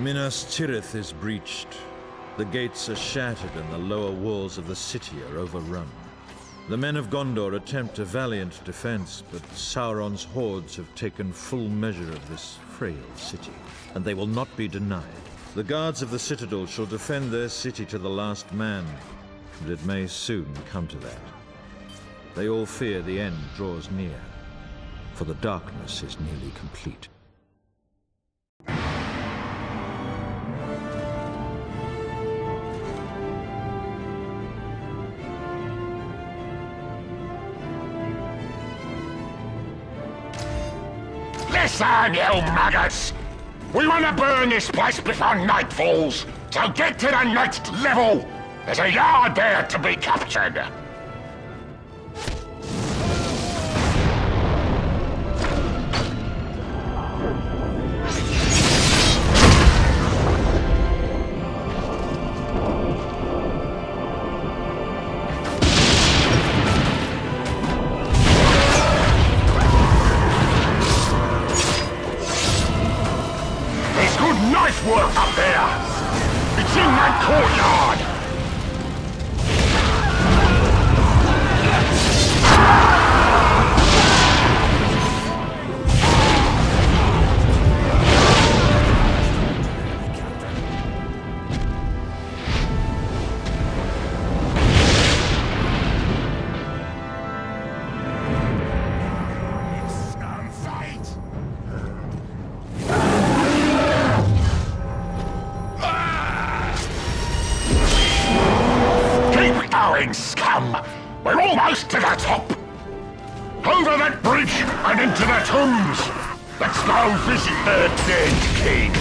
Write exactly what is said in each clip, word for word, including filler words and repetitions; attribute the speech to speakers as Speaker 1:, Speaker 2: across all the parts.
Speaker 1: Minas Tirith is breached. The gates are shattered and the lower walls of the city are overrun. The men of Gondor attempt a valiant defense, but Sauron's hordes have taken full measure of this frail city, and they will not be denied. The guards of the citadel shall defend their city to the last man, and it may soon come to that. They all fear the end draws near, for the darkness is nearly complete.
Speaker 2: Listen, you maggots! We want to burn this place before night falls, so get to the next level! There's a yard there to be captured! Work up there! It's in that courtyard! Scum! We're almost to the top! Over that bridge and into the tombs! Let's go visit their dead kings!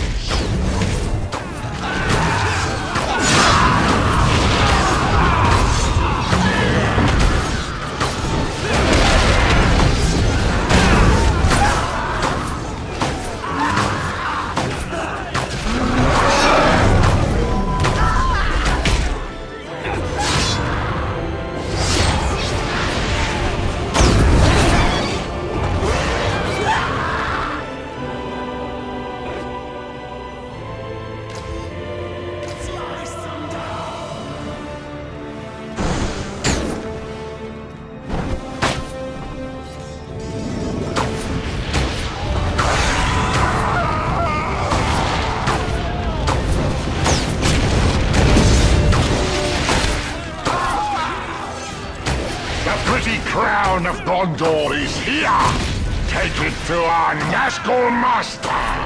Speaker 2: Crown of Gondor is here! Take it to our Nazgul master!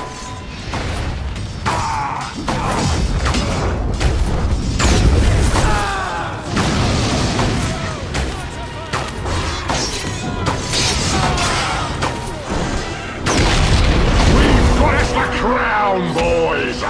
Speaker 2: We've got us the crown, boys!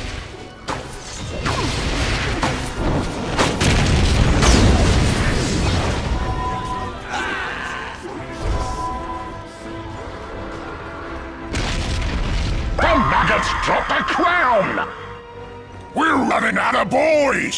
Speaker 2: Maggots drop the crown! We're running out of boys!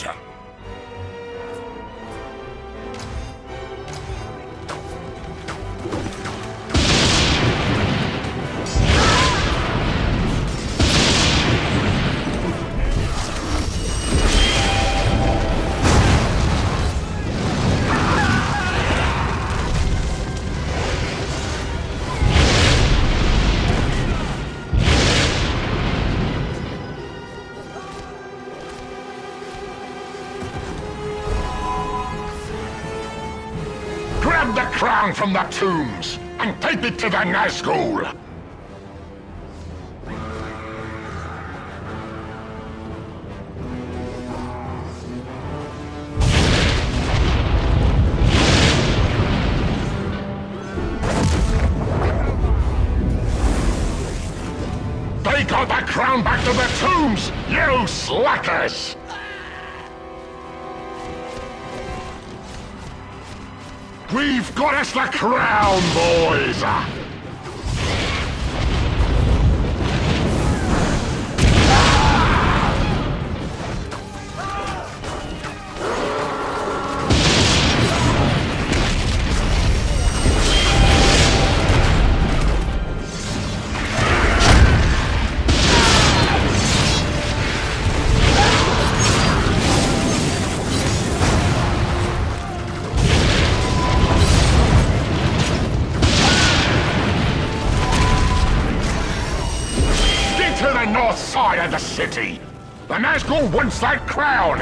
Speaker 2: Grab the crown from the tombs and take it to the Nazgul! They got the crown back to the tombs, you slackers! We've got us the crown, boys! north side of the city. The Nazgul wants that crown.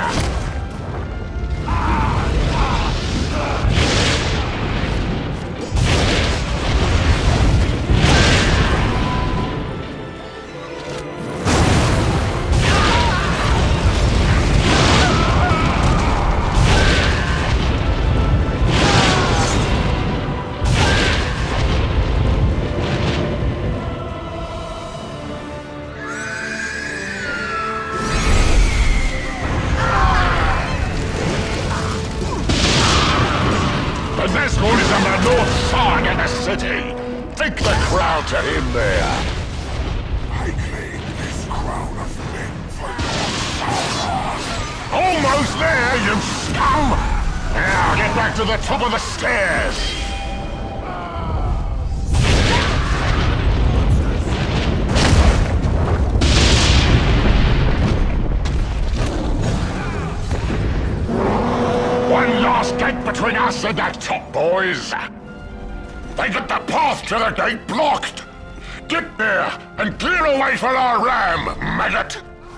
Speaker 2: Take the crown to him there.
Speaker 3: I claim this crown of flame for your
Speaker 2: Almost there, you scum! Now get back to the top of the stairs. One last gate between us and that top, boys. They got the path to the gate blocked! Get there and clear away for our ram, maggot!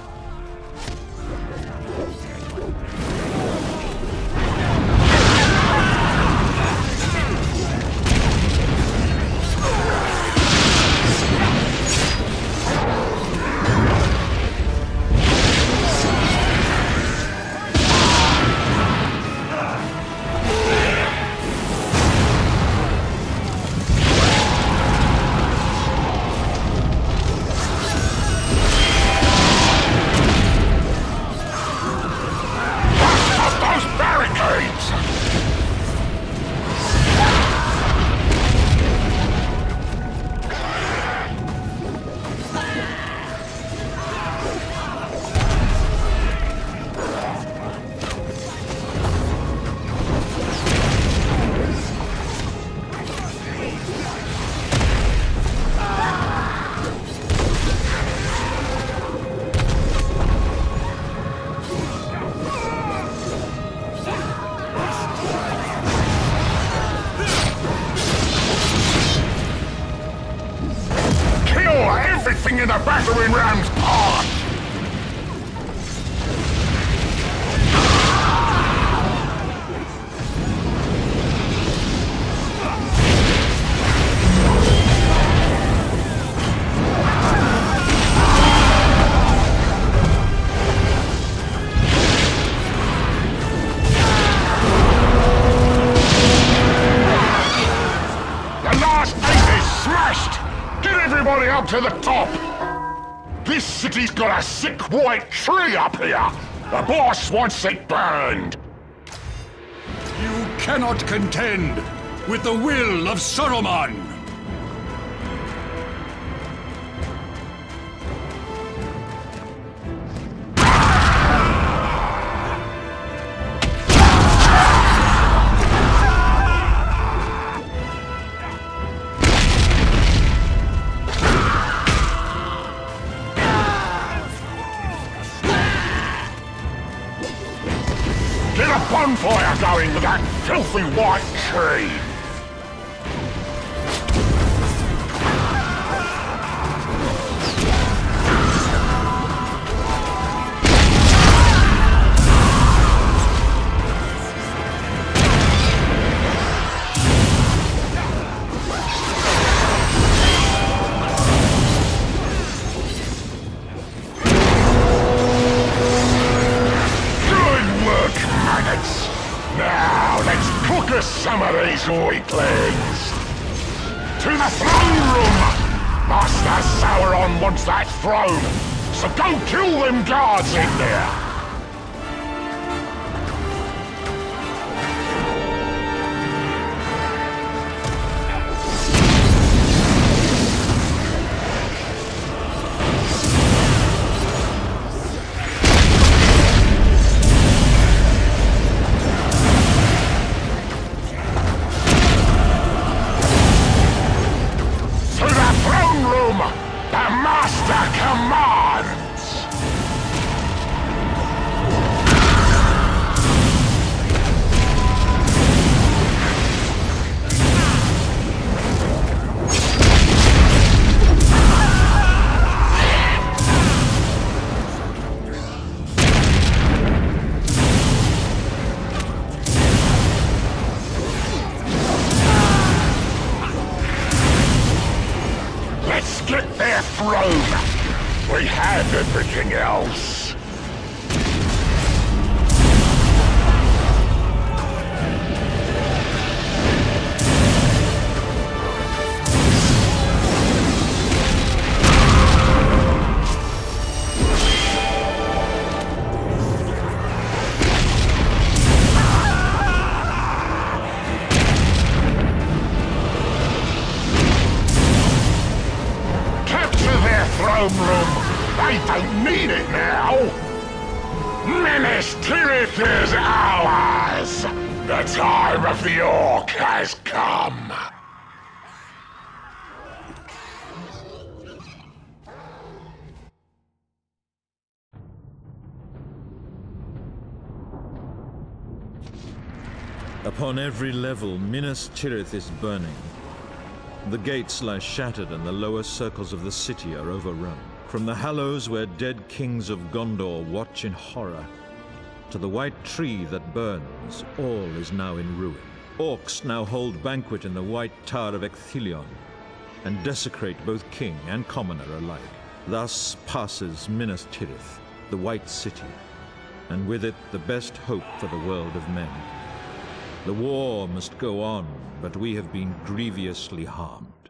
Speaker 2: In the battering ram's path! The last gate is smashed! Get everybody up to the top! This city's got a sick white tree up here! The boss wants it burned!
Speaker 4: You cannot contend with the will of Saruman!
Speaker 2: Bonfire going with that filthy white tree! Now, let's cook us some of these weaklings! To the throne room! Master Sauron wants that throne, so go kill them guards in there! The Master commands! their throne. We have everything else. Room. They don't need it now. Minas Tirith is ours. The time of the Orc has come.
Speaker 1: Upon every level, Minas Tirith is burning. The gates lie shattered and the lower circles of the city are overrun. From the hallows where dead kings of Gondor watch in horror, to the white tree that burns, all is now in ruin. Orcs now hold banquet in the white tower of Ecthelion, and desecrate both king and commoner alike. Thus passes Minas Tirith, the White City, and with it the best hope for the world of men. The war must go on, but we have been grievously harmed.